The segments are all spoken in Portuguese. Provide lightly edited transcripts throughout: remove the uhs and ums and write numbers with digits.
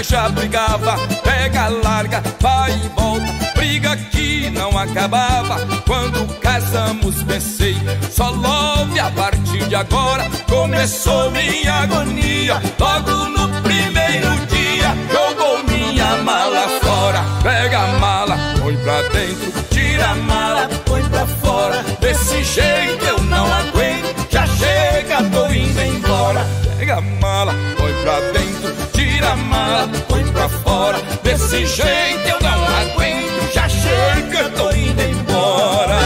já brigava. Pega, larga, vai e volta, briga que não acabava. Quando casamos pensei, só love a partir de agora. Começou minha agonia, logo no primeiro dia jogou minha mala fora. Pega a mala, põe pra dentro, tira a mala, põe pra fora. Desse jeito eu não aguento, já chega, tô indo embora. Pega a mala, põe pra dentro, tira a mala, põe pra fora. Desse jeito eu não aguento, já chega, tô indo embora.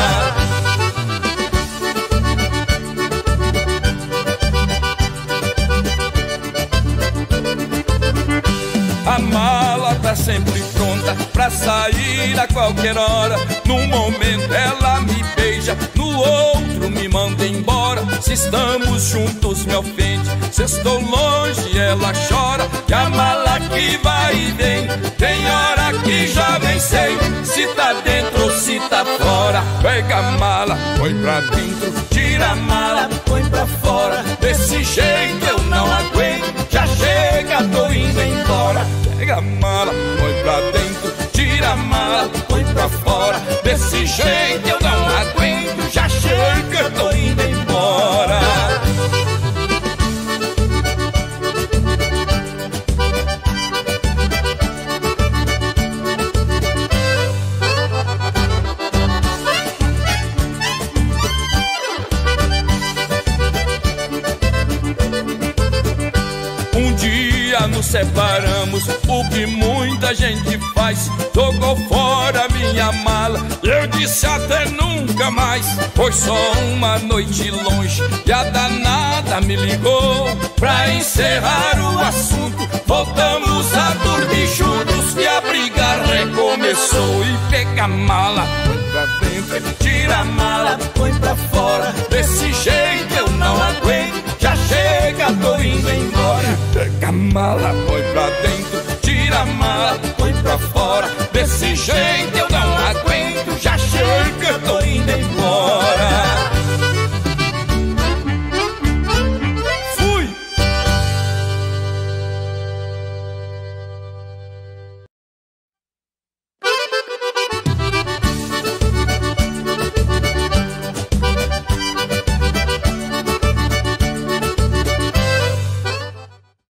A mala tá sempre pronta pra sair a qualquer hora. Num momento ela me beija, no outro me manda embora. Se estamos juntos me ofende, se estou longe ela chora. E a mala que vai e vem, tem hora que já nem sei se tá dentro ou se tá fora. Pega a mala, põe pra dentro, tira a mala, põe pra fora. Desse jeito eu não aguento, já chega, tô indo embora. Pega a mala, põe pra dentro, tira a mala, põe pra fora. Desse jeito eu não aguento, já chega, tô indo embora. Um dia nos separamos, o que muita gente faz. Jogou fora minha mala, eu disse até nunca mais. Foi só uma noite longe e a danada me ligou pra encerrar o assunto. Voltamos a dormir juntos e a briga recomeçou. E pega a mala, põe pra dentro, tira a mala, põe pra fora. Desse jeito eu não aguento, já chega, tô indo embora. Pega a mala, põe pra dentro, tira a mala, põe pra fora. Desse jeito